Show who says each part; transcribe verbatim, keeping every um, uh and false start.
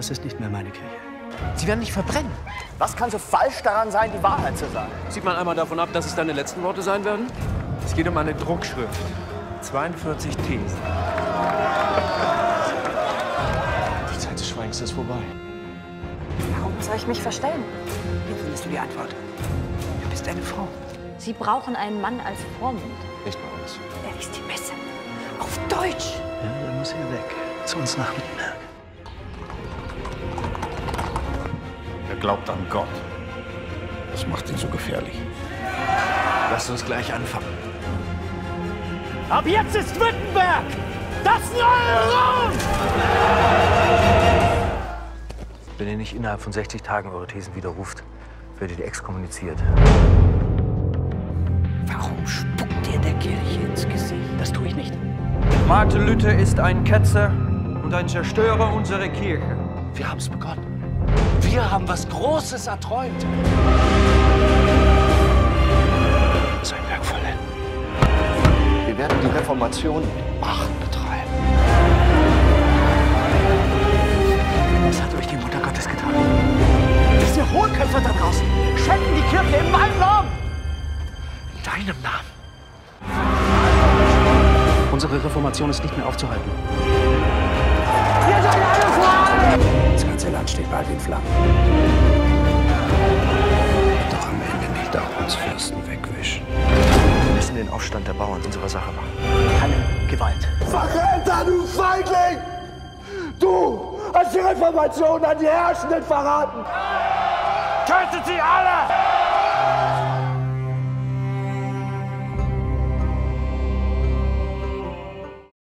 Speaker 1: Das ist nicht mehr meine Kirche.
Speaker 2: Sie werden nicht verbrennen.
Speaker 3: Was kann so falsch daran sein, die Wahrheit zu sagen?
Speaker 4: Sieht man einmal davon ab, dass es deine letzten Worte sein werden?
Speaker 2: Es geht um eine Druckschrift. zweiundvierzig Thesen.
Speaker 5: Die Zeit des Schweigens ist vorbei.
Speaker 6: Warum soll ich mich verstellen?
Speaker 7: Hier findest du die Antwort. Du bist eine Frau.
Speaker 6: Sie brauchen einen Mann als Vormund.
Speaker 5: Nicht bei uns.
Speaker 7: Er liest die Messe. Auf Deutsch.
Speaker 1: Ja, dann muss er weg. Zu uns nach Wittenberg.
Speaker 8: Er glaubt an Gott. Das macht ihn so gefährlich.
Speaker 2: Lasst uns gleich anfangen.
Speaker 3: Ab jetzt ist Wittenberg das neue Rom!
Speaker 9: Wenn ihr nicht innerhalb von sechzig Tagen eure Thesen widerruft, werdet ihr exkommuniziert.
Speaker 7: Warum spuckt dir der Kirche ins Gesicht?
Speaker 1: Das tue ich nicht.
Speaker 10: Martin Luther ist ein Ketzer und ein Zerstörer unserer Kirche.
Speaker 1: Wir haben es begonnen. Wir haben was Großes erträumt. Sein Werk vollenden.
Speaker 5: Wir werden die Reformation mit Macht betreiben.
Speaker 1: Was hat euch die Mutter Gottes getan?
Speaker 3: Diese Hohlköpfe da draußen schänden die Kirche in meinem Namen!
Speaker 1: In deinem Namen. Unsere Reformation ist nicht mehr aufzuhalten.
Speaker 3: Ihr seid alle frei!
Speaker 8: Das ganze Land steht bald in Flammen. Doch am Ende nicht auch uns Fürsten wegwischen.
Speaker 9: Wir müssen den Aufstand der Bauern unserer Sache machen.
Speaker 1: Keine Gewalt.
Speaker 3: Verräter, du Feigling! Du hast die Reformation an die Herrschenden verraten! Tötet sie alle!